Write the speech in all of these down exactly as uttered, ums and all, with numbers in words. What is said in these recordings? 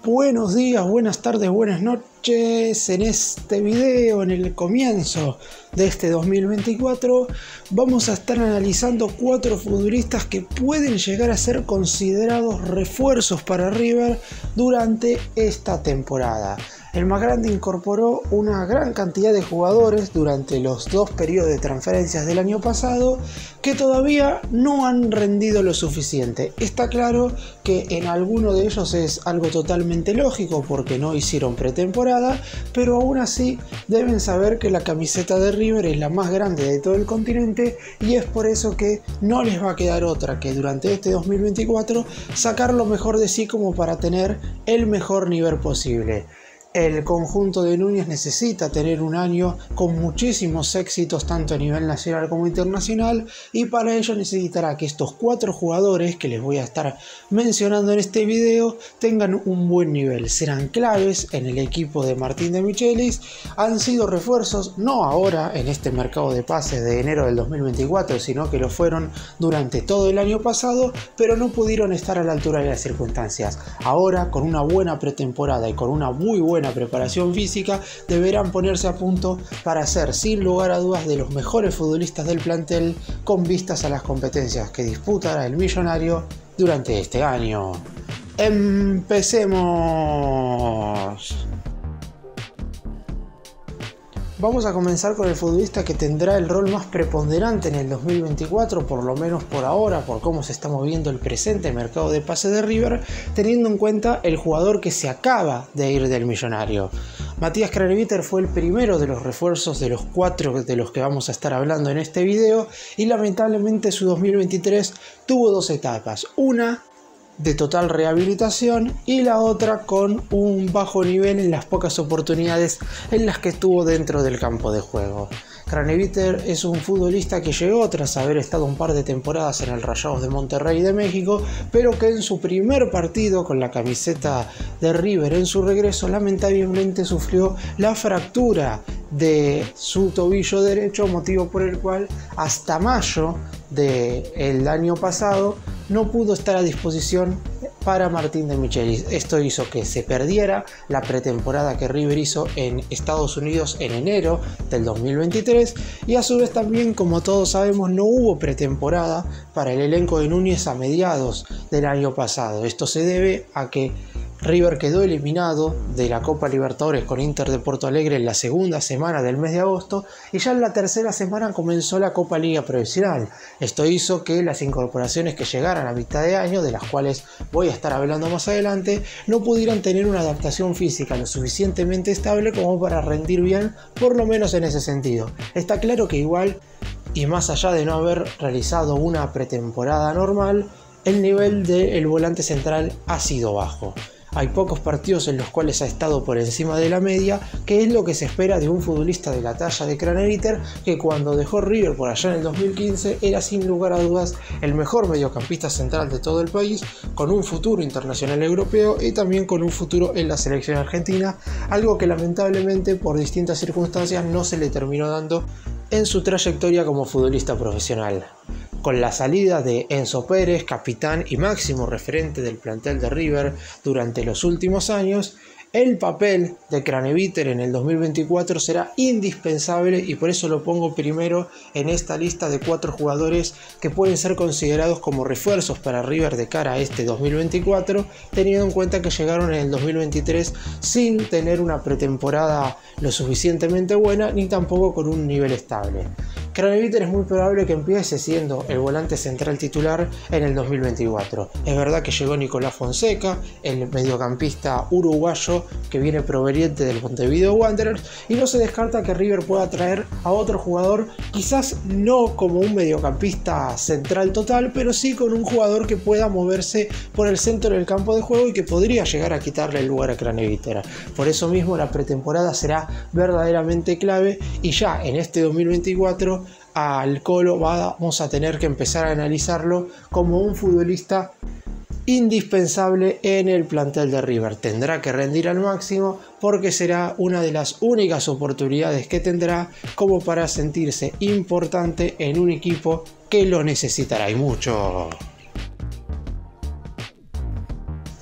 Buenos días, buenas tardes, buenas noches. En este video, en el comienzo de este dos mil veinticuatro, vamos a estar analizando cuatro futbolistas que pueden llegar a ser considerados refuerzos para River durante esta temporada. El más grande incorporó una gran cantidad de jugadores durante los dos periodos de transferencias del año pasado que todavía no han rendido lo suficiente. Está claro que en alguno de ellos es algo totalmente lógico porque no hicieron pretemporada, pero aún así deben saber que la camiseta de River es la más grande de todo el continente y es por eso que no les va a quedar otra que durante este dos mil veinticuatro sacar lo mejor de sí como para tener el mejor nivel posible. El conjunto de Núñez necesita tener un año con muchísimos éxitos tanto a nivel nacional como internacional y para ello necesitará que estos cuatro jugadores que les voy a estar mencionando en este video tengan un buen nivel. Serán claves en el equipo de Martín de Michelis, han sido refuerzos no ahora en este mercado de pases de enero del dos mil veinticuatro, sino que lo fueron durante todo el año pasado, pero no pudieron estar a la altura de las circunstancias. Ahora con una buena pretemporada y con una muy buena preparación física deberán ponerse a punto para ser sin lugar a dudas de los mejores futbolistas del plantel con vistas a las competencias que disputará el Millonario durante este año. ¡Empecemos! Vamos a comenzar con el futbolista que tendrá el rol más preponderante en el dos mil veinticuatro, por lo menos por ahora, por cómo se está moviendo el presente mercado de pases de River, teniendo en cuenta el jugador que se acaba de ir del Millonario. Matías Craneviter fue el primero de los refuerzos de los cuatro de los que vamos a estar hablando en este video y lamentablemente su dos mil veintitrés tuvo dos etapas, una de total rehabilitación y la otra con un bajo nivel en las pocas oportunidades en las que estuvo dentro del campo de juego. Craneviter es un futbolista que llegó tras haber estado un par de temporadas en el Rayados de Monterrey de México, pero que en su primer partido con la camiseta de River en su regreso lamentablemente sufrió la fractura de su tobillo derecho, motivo por el cual hasta mayo del año pasado no pudo estar a disposición para Martín de Michelis. Esto hizo que se perdiera la pretemporada que River hizo en Estados Unidos en enero del dos mil veintitrés y a su vez también, como todos sabemos, no hubo pretemporada para el elenco de Núñez a mediados del año pasado. Esto se debe a que River quedó eliminado de la Copa Libertadores con Inter de Porto Alegre en la segunda semana del mes de agosto y ya en la tercera semana comenzó la Copa Liga Profesional. Esto hizo que las incorporaciones que llegaran a mitad de año, de las cuales voy a estar hablando más adelante, no pudieran tener una adaptación física lo suficientemente estable como para rendir bien, por lo menos en ese sentido. Está claro que igual, y más allá de no haber realizado una pretemporada normal, el nivel del volante central ha sido bajo. Hay pocos partidos en los cuales ha estado por encima de la media, que es lo que se espera de un futbolista de la talla de Craneviter, que cuando dejó River por allá en el dos mil quince era sin lugar a dudas el mejor mediocampista central de todo el país, con un futuro internacional europeo y también con un futuro en la selección argentina, algo que lamentablemente por distintas circunstancias no se le terminó dando en su trayectoria como futbolista profesional. Con la salida de Enzo Pérez, capitán y máximo referente del plantel de River durante los últimos años, el papel de Craneviter en el dos mil veinticuatro será indispensable y por eso lo pongo primero en esta lista de cuatro jugadores que pueden ser considerados como refuerzos para River de cara a este dos mil veinticuatro, teniendo en cuenta que llegaron en el dos mil veintitrés sin tener una pretemporada lo suficientemente buena ni tampoco con un nivel estable. Craneviter es muy probable que empiece siendo el volante central titular en el dos mil veinticuatro. Es verdad que llegó Nicolás Fonseca, el mediocampista uruguayo que viene proveniente del Montevideo Wanderers, y no se descarta que River pueda traer a otro jugador, quizás no como un mediocampista central total, pero sí con un jugador que pueda moverse por el centro del campo de juego y que podría llegar a quitarle el lugar a Craneviter. Por eso mismo la pretemporada será verdaderamente clave y ya en este dos mil veinticuatro al Colo vamos a tener que empezar a analizarlo como un futbolista indispensable en el plantel de River. Tendrá que rendir al máximo porque será una de las únicas oportunidades que tendrá como para sentirse importante en un equipo que lo necesitará y mucho.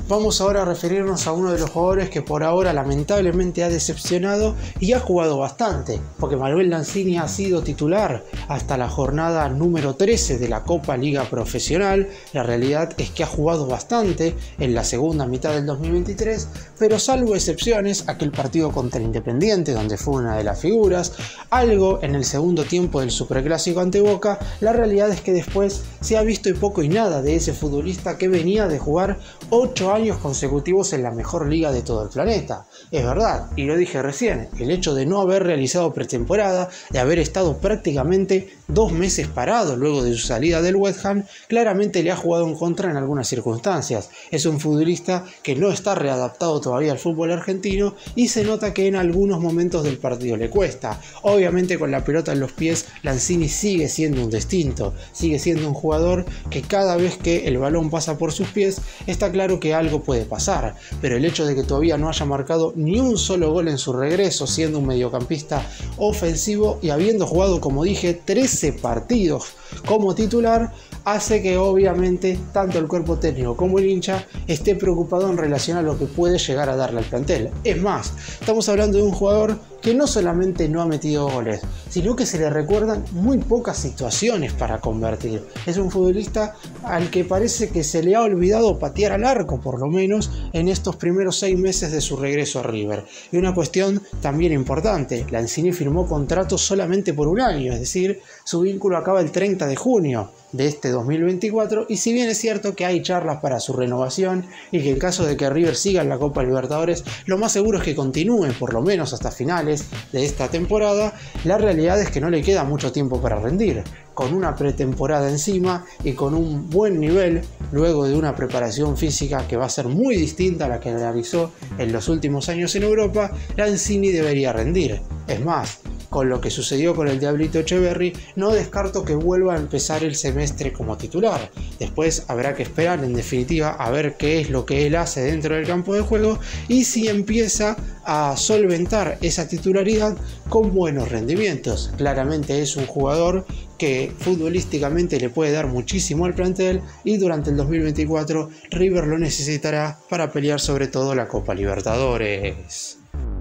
Vamos ahora a referirnos a uno de los jugadores que por ahora lamentablemente ha decepcionado y ha jugado bastante, porque Manuel Lanzini ha sido titular hasta la jornada número trece de la Copa Liga Profesional. La realidad es que ha jugado bastante en la segunda mitad del dos mil veintitrés, pero salvo excepciones, aquel partido contra Independiente donde fue una de las figuras, algo en el segundo tiempo del Superclásico ante Boca, la realidad es que después se ha visto poco y nada de ese futbolista que venía de jugar ocho años consecutivos en la mejor liga de todo el planeta. Es verdad, y lo dije recién, el hecho de no haber realizado pretemporada, de haber estado prácticamente dos meses parado luego de su salida del West Ham, claramente le ha jugado en contra en algunas circunstancias. Es un futbolista que no está readaptado todavía al fútbol argentino y se nota que en algunos momentos del partido le cuesta. Obviamente con la pelota en los pies, Lanzini sigue siendo un distinto, sigue siendo un jugador que cada vez que el balón pasa por sus pies, está claro que algo puede pasar, pero el hecho de que todavía no haya marcado ni un solo gol en su regreso siendo un mediocampista ofensivo y habiendo jugado, como dije, trece partidos como titular, hace que obviamente tanto el cuerpo técnico como el hincha esté preocupado en relación a lo que puede llegar a darle al plantel. Es más, estamos hablando de un jugador que no solamente no ha metido goles, sino que se le recuerdan muy pocas situaciones para convertir. Es un futbolista al que parece que se le ha olvidado patear al arco, por lo menos en estos primeros seis meses de su regreso a River. Y una cuestión también importante, Lanzini firmó contrato solamente por un año, es decir, su vínculo acaba el treinta de junio de este dos mil veinticuatro, y si bien es cierto que hay charlas para su renovación y que en caso de que River siga en la Copa Libertadores, lo más seguro es que continúe por lo menos hasta finales de esta temporada, la realidad es que no le queda mucho tiempo para rendir. Con una pretemporada encima y con un buen nivel, luego de una preparación física que va a ser muy distinta a la que realizó en los últimos años en Europa, Lanzini debería rendir. Es más, con lo que sucedió con el Diablito Echeverri, no descarto que vuelva a empezar el semestre como titular. Después habrá que esperar en definitiva a ver qué es lo que él hace dentro del campo de juego y si empieza a solventar esa titularidad con buenos rendimientos. Claramente es un jugador que futbolísticamente le puede dar muchísimo al plantel y durante el dos mil veinticuatro River lo necesitará para pelear sobre todo la Copa Libertadores.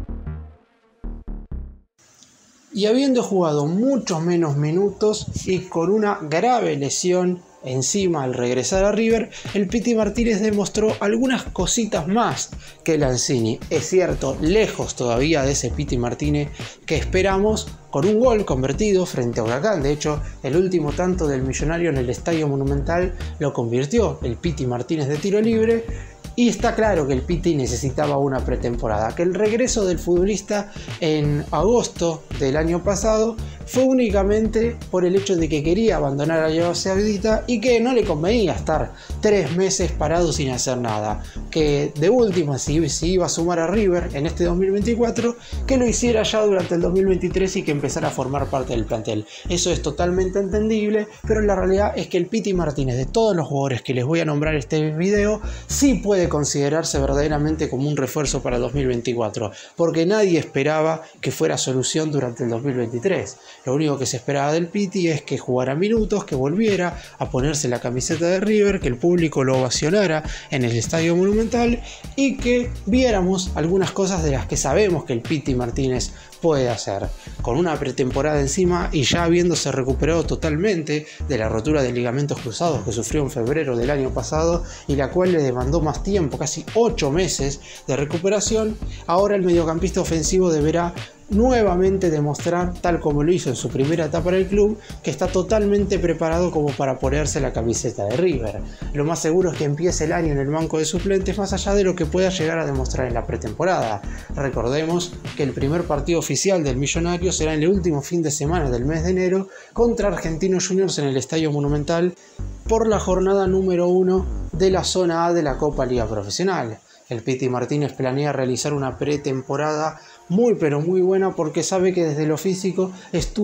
Y habiendo jugado muchos menos minutos y con una grave lesión encima al regresar a River, el Piti Martínez demostró algunas cositas más que Lanzini. Es cierto, lejos todavía de ese Piti Martínez que esperamos, con un gol convertido frente a Huracán. De hecho, el último tanto del Millonario en el Estadio Monumental lo convirtió el Piti Martínez de tiro libre. Y está claro que el Piti necesitaba una pretemporada, que el regreso del futbolista en agosto del año pasado fue únicamente por el hecho de que quería abandonar a Arabia Saudita y que no le convenía estar tres meses parado sin hacer nada. Que de última, si, si iba a sumar a River en este dos mil veinticuatro, que lo hiciera ya durante el dos mil veintitrés y que empezara a formar parte del plantel. Eso es totalmente entendible, pero la realidad es que el Piti Martínez, de todos los jugadores que les voy a nombrar en este video, sí puede considerarse verdaderamente como un refuerzo para dos mil veinticuatro, porque nadie esperaba que fuera solución durante el dos mil veintitrés. Lo único que se esperaba del Piti es que jugara minutos, que volviera a ponerse la camiseta de River, que el público lo ovacionara en el Estadio Monumental y que viéramos algunas cosas de las que sabemos que el Piti Martínez puede hacer. Con una pretemporada encima y ya habiéndose recuperado totalmente de la rotura de ligamentos cruzados que sufrió en febrero del año pasado y la cual le demandó más tiempo, casi ocho meses de recuperación, ahora el mediocampista ofensivo deberá nuevamente demostrar, tal como lo hizo en su primera etapa en el club, que está totalmente preparado como para ponerse la camiseta de River. Lo más seguro es que empiece el año en el banco de suplentes, más allá de lo que pueda llegar a demostrar en la pretemporada. Recordemos que el primer partido oficial del Millonario será en el último fin de semana del mes de enero contra Argentinos Juniors en el Estadio Monumental por la jornada número uno de la zona A de la Copa Liga Profesional. El Piti Martínez planea realizar una pretemporada muy pero muy buena porque sabe que desde lo físico estuvo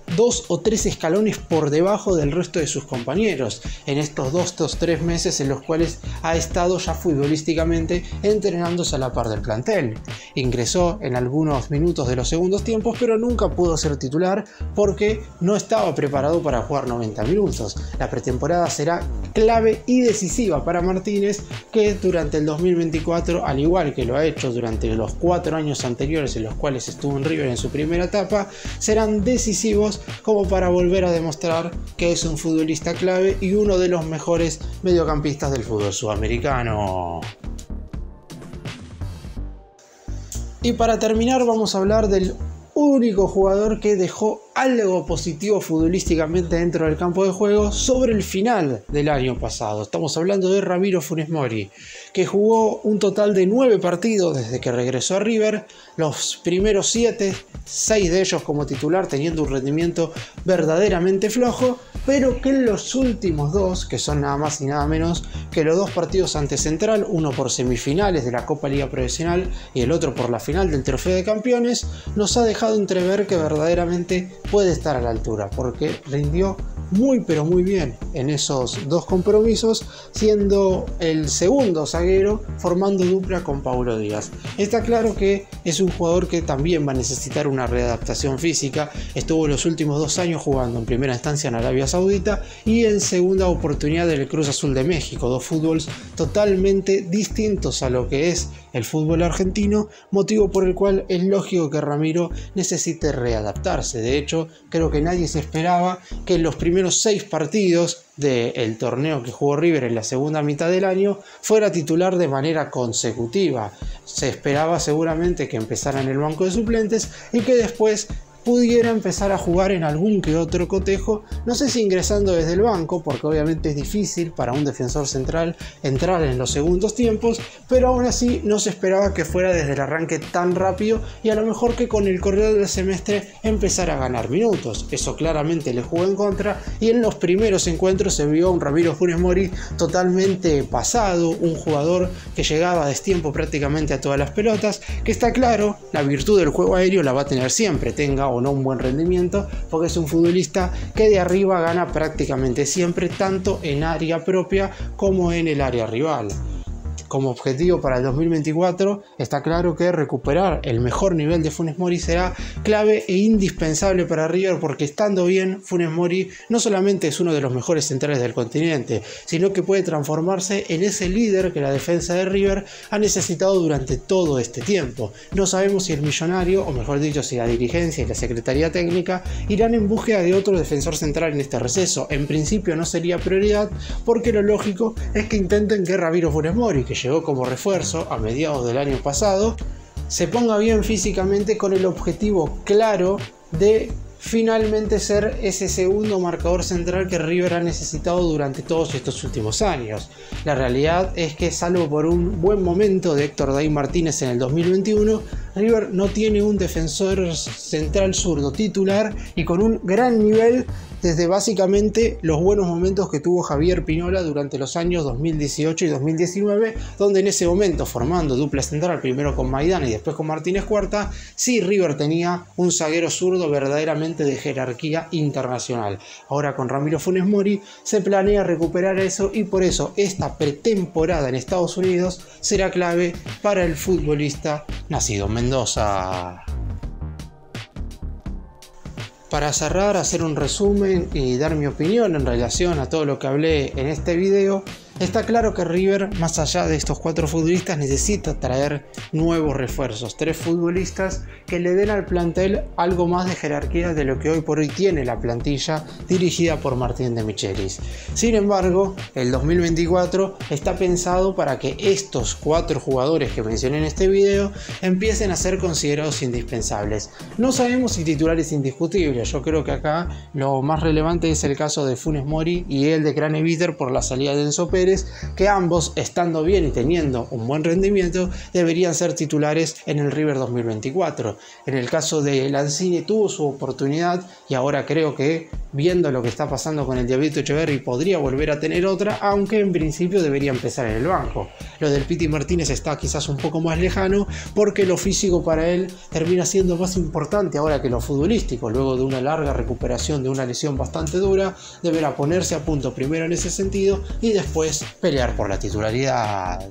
dos o tres escalones por debajo del resto de sus compañeros en estos dos o tres meses en los cuales ha estado ya futbolísticamente entrenándose a la par del plantel. Ingresó en algunos minutos de los segundos tiempos, pero nunca pudo ser titular porque no estaba preparado para jugar noventa minutos. La pretemporada será clave y decisiva para Martínez, que durante el dos mil veinticuatro, al igual que lo ha hecho durante los cuatro años anteriores en los cuales estuvo en River en su primera etapa, serán decisivos como para volver a demostrar que es un futbolista clave y uno de los mejores mediocampistas del fútbol sudamericano. Y para terminar vamos a hablar del único jugador que dejó algo positivo futbolísticamente dentro del campo de juego sobre el final del año pasado. Estamos hablando de Ramiro Funes Mori, que jugó un total de nueve partidos desde que regresó a River, los primeros siete, seis de ellos como titular, teniendo un rendimiento verdaderamente flojo, pero que en los últimos dos, que son nada más y nada menos que los dos partidos ante Central, uno por semifinales de la Copa Liga Profesional y el otro por la final del Trofeo de Campeones, nos ha dejado entrever que verdaderamente puede estar a la altura, porque rindió muy pero muy bien en esos dos compromisos, siendo el segundo zaguero formando dupla con Paulo Díaz. Está claro que es un jugador que también va a necesitar una readaptación física. Estuvo los últimos dos años jugando en primera instancia en Arabia Saudita y en segunda oportunidad en el Cruz Azul de México, dos fútbols totalmente distintos a lo que es el fútbol argentino, motivo por el cual es lógico que Ramiro necesite readaptarse. De hecho, creo que nadie se esperaba que en los primeros seis partidos del torneo que jugó River en la segunda mitad del año fuera titular de manera consecutiva. Se esperaba seguramente que empezara en el banco de suplentes y que después pudiera empezar a jugar en algún que otro cotejo, no sé si ingresando desde el banco, porque obviamente es difícil para un defensor central entrar en los segundos tiempos, pero aún así no se esperaba que fuera desde el arranque tan rápido y a lo mejor que con el correr del semestre empezara a ganar minutos. Eso claramente le jugó en contra y en los primeros encuentros se vio a un Ramiro Funes Mori totalmente pasado, un jugador que llegaba a destiempo prácticamente a todas las pelotas, que está claro, la virtud del juego aéreo la va a tener siempre, tenga o no un buen rendimiento, porque es un futbolista que de arriba gana prácticamente siempre, tanto en área propia como en el área rival. Como objetivo para el dos mil veinticuatro está claro que recuperar el mejor nivel de Funes Mori será clave e indispensable para River, porque estando bien Funes Mori no solamente es uno de los mejores centrales del continente, sino que puede transformarse en ese líder que la defensa de River ha necesitado durante todo este tiempo. No sabemos si el millonario, o mejor dicho si la dirigencia y la secretaría técnica, irán en búsqueda de otro defensor central en este receso. En principio no sería prioridad, porque lo lógico es que intenten que Ramiro Funes Mori, que llegó como refuerzo a mediados del año pasado, se ponga bien físicamente con el objetivo claro de finalmente ser ese segundo marcador central que River ha necesitado durante todos estos últimos años. La realidad es que, salvo por un buen momento de Héctor David Martínez en el dos mil veintiuno, River no tiene un defensor central zurdo titular y con un gran nivel desde básicamente los buenos momentos que tuvo Javier Pinola durante los años dos mil dieciocho y dos mil diecinueve, donde en ese momento, formando dupla central primero con Maidana y después con Martínez Cuarta, sí River tenía un zaguero zurdo verdaderamente de jerarquía internacional. Ahora con Ramiro Funes Mori se planea recuperar eso y por eso esta pretemporada en Estados Unidos será clave para el futbolista nacido en Mendoza. Para cerrar, hacer un resumen y dar mi opinión en relación a todo lo que hablé en este video, está claro que River, más allá de estos cuatro futbolistas, necesita traer nuevos refuerzos, tres futbolistas que le den al plantel algo más de jerarquía de lo que hoy por hoy tiene la plantilla dirigida por Martín de Michelis. Sin embargo, el dos mil veinticuatro está pensado para que estos cuatro jugadores que mencioné en este video empiecen a ser considerados indispensables. No sabemos si titulares indiscutibles, yo creo que acá lo más relevante es el caso de Funes Mori y el de Craneviter por la salida de Enzo Pérez, que ambos, estando bien y teniendo un buen rendimiento, deberían ser titulares en el River dos mil veinticuatro. En el caso de Lanzini tuvo su oportunidad y ahora creo que viendo lo que está pasando con el Diablito Echeverri, podría volver a tener otra, aunque en principio debería empezar en el banco. Lo del Piti Martínez está quizás un poco más lejano, porque lo físico para él termina siendo más importante ahora que lo futbolístico. Luego de una larga recuperación de una lesión bastante dura, deberá ponerse a punto primero en ese sentido y después pelear por la titularidad.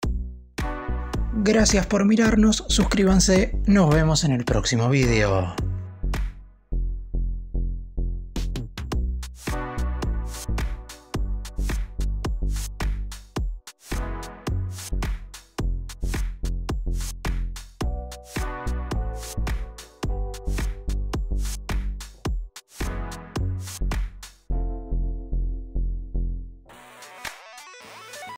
Gracias por mirarnos, suscríbanse, nos vemos en el próximo video.